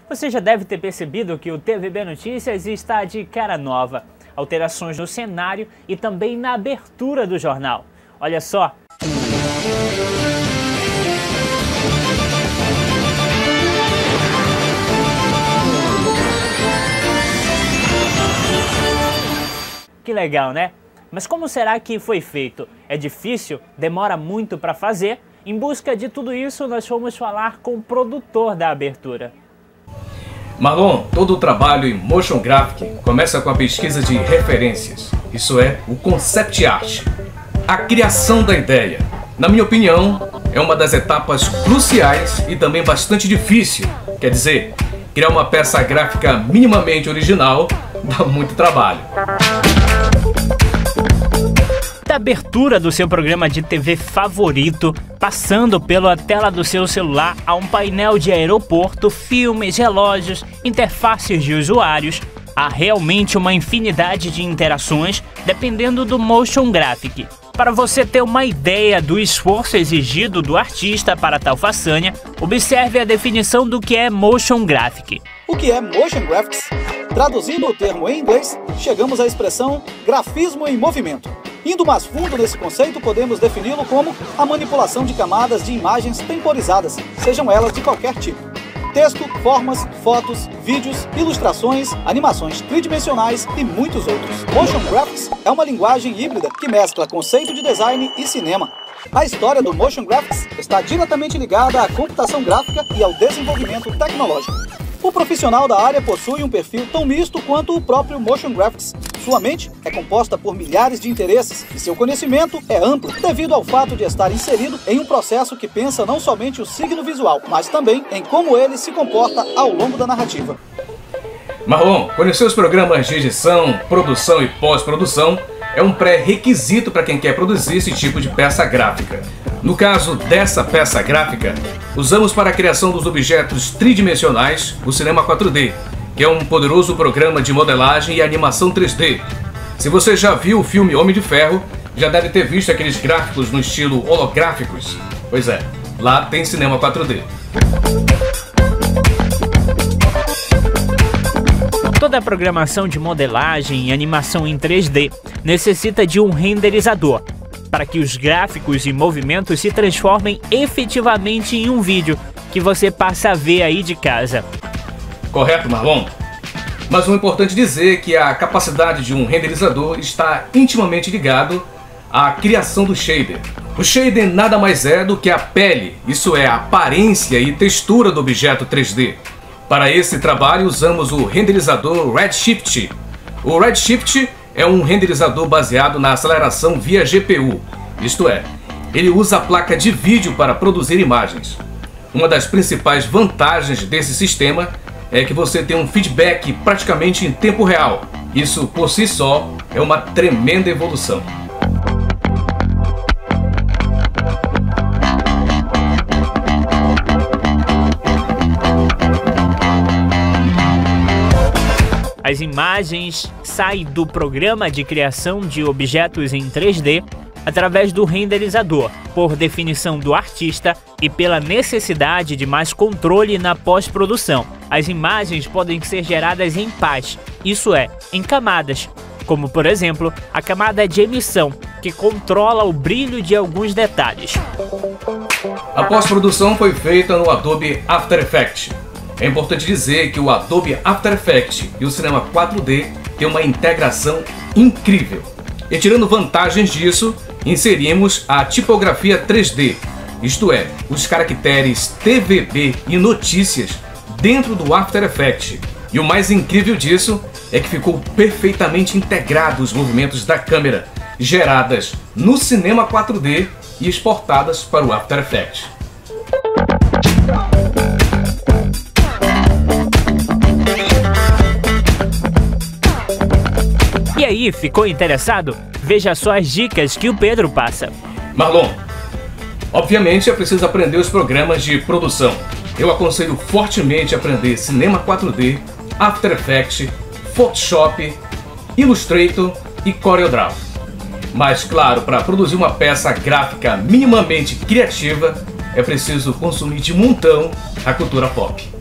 Você já deve ter percebido que o TVB Notícias está de cara nova. Alterações no cenário e também na abertura do jornal. Olha só. Que legal, né? Mas como será que foi feito? É difícil? Demora muito para fazer? Em busca de tudo isso, nós fomos falar com o produtor da abertura. Marlon, todo o trabalho em motion graphic começa com a pesquisa de referências. Isso é, o concept art. A criação da ideia. Na minha opinião, é uma das etapas cruciais e também bastante difícil. Quer dizer, criar uma peça gráfica minimamente original dá muito trabalho. Da abertura do seu programa de TV favorito, passando pela tela do seu celular a um painel de aeroporto, filmes, relógios, interfaces de usuários, há realmente uma infinidade de interações dependendo do motion graphic. Para você ter uma ideia do esforço exigido do artista para tal façanha, observe a definição do que é motion graphic. O que é motion graphics? Traduzindo o termo em inglês, chegamos à expressão grafismo em movimento. Indo mais fundo nesse conceito, podemos defini-lo como a manipulação de camadas de imagens temporizadas, sejam elas de qualquer tipo. Texto, formas, fotos, vídeos, ilustrações, animações tridimensionais e muitos outros. Motion Graphics é uma linguagem híbrida que mescla conceito de design e cinema. A história do Motion Graphics está diretamente ligada à computação gráfica e ao desenvolvimento tecnológico. O profissional da área possui um perfil tão misto quanto o próprio Motion Graphics. Sua mente é composta por milhares de interesses e seu conhecimento é amplo devido ao fato de estar inserido em um processo que pensa não somente o signo visual, mas também em como ele se comporta ao longo da narrativa. Marlon, conhecer os programas de edição, produção e pós-produção é um pré-requisito para quem quer produzir esse tipo de peça gráfica. No caso dessa peça gráfica, usamos para a criação dos objetos tridimensionais o Cinema 4D, que é um poderoso programa de modelagem e animação 3D. Se você já viu o filme Homem de Ferro, já deve ter visto aqueles gráficos no estilo holográficos. Pois é, lá tem Cinema 4D. Toda a programação de modelagem e animação em 3D necessita de um renderizador, para que os gráficos e movimentos se transformem efetivamente em um vídeo que você passa a ver aí de casa. Correto, Marlon? Mas o importante dizer é que a capacidade de um renderizador está intimamente ligado à criação do shader. O shader nada mais é do que a pele, isso é, a aparência e textura do objeto 3D. Para esse trabalho usamos o renderizador Redshift. O Redshift é um renderizador baseado na aceleração via GPU, isto é, ele usa a placa de vídeo para produzir imagens. Uma das principais vantagens desse sistema é que você tem um feedback praticamente em tempo real. Isso por si só é uma tremenda evolução. As imagens saem do programa de criação de objetos em 3D através do renderizador, por definição do artista e pela necessidade de mais controle na pós-produção. As imagens podem ser geradas em paz, isso é, em camadas, como por exemplo a camada de emissão, que controla o brilho de alguns detalhes. A pós-produção foi feita no Adobe After Effects. É importante dizer que o Adobe After Effects e o Cinema 4D têm uma integração incrível. E tirando vantagens disso, inserimos a tipografia 3D, isto é, os caracteres TVB e notícias dentro do After Effects. E o mais incrível disso é que ficou perfeitamente integrado os movimentos da câmera, geradas no Cinema 4D e exportadas para o After Effects. E aí, ficou interessado? Veja só as dicas que o Pedro passa. Marlon, obviamente é preciso aprender os programas de produção. Eu aconselho fortemente aprender Cinema 4D, After Effects, Photoshop, Illustrator e CorelDRAW. Mas claro, para produzir uma peça gráfica minimamente criativa, é preciso consumir de montão a cultura pop.